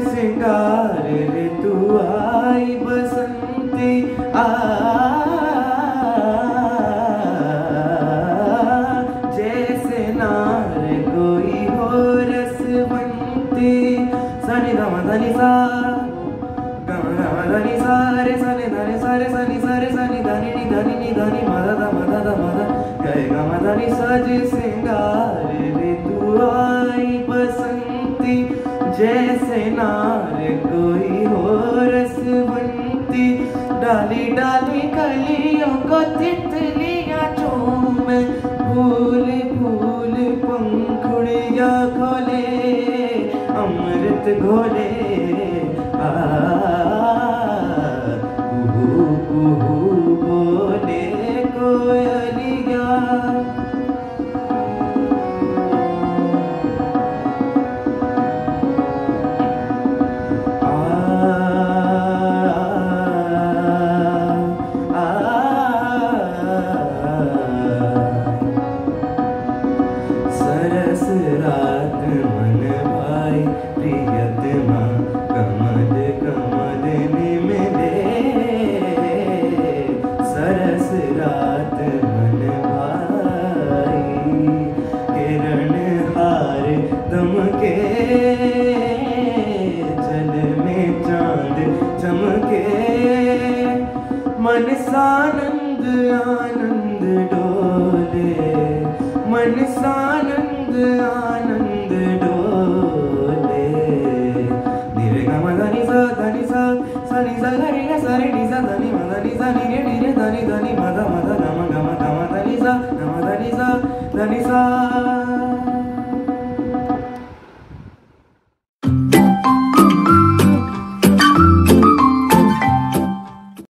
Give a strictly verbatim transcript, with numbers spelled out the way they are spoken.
सिंगार ऋतु आई बसंती आ जैसे नार कोई हो रसवंती। सनि गम धनि सा गम गम धनि सा रे सनि धनि सा रे सनि सा रे सनि धनि नि धनि नि धनि मद ध मद ध मद गए गम धनि सज सिंगार ऋतु आई बसंती जैसे नार कोई हो रसवंती। डाली डाली कलियों को तितलियां चूमे फूल फूल पंखुड़िया खोले अमृत घोले आ कुहू कुहू बोले कोयलिया। सरस रात मन भाई प्रियतमा कमल कमल निमिले। सरस रात मन भाई किरण हार दमके जल में चांद चमके। मन सानंद आनंद डोले मन सानंद आनंद डोले। निरे गम धनि सा धनि सा सनि सा रे सा रे नि सा धनि म धनि सा नि रे नि रे धनि धनि मद म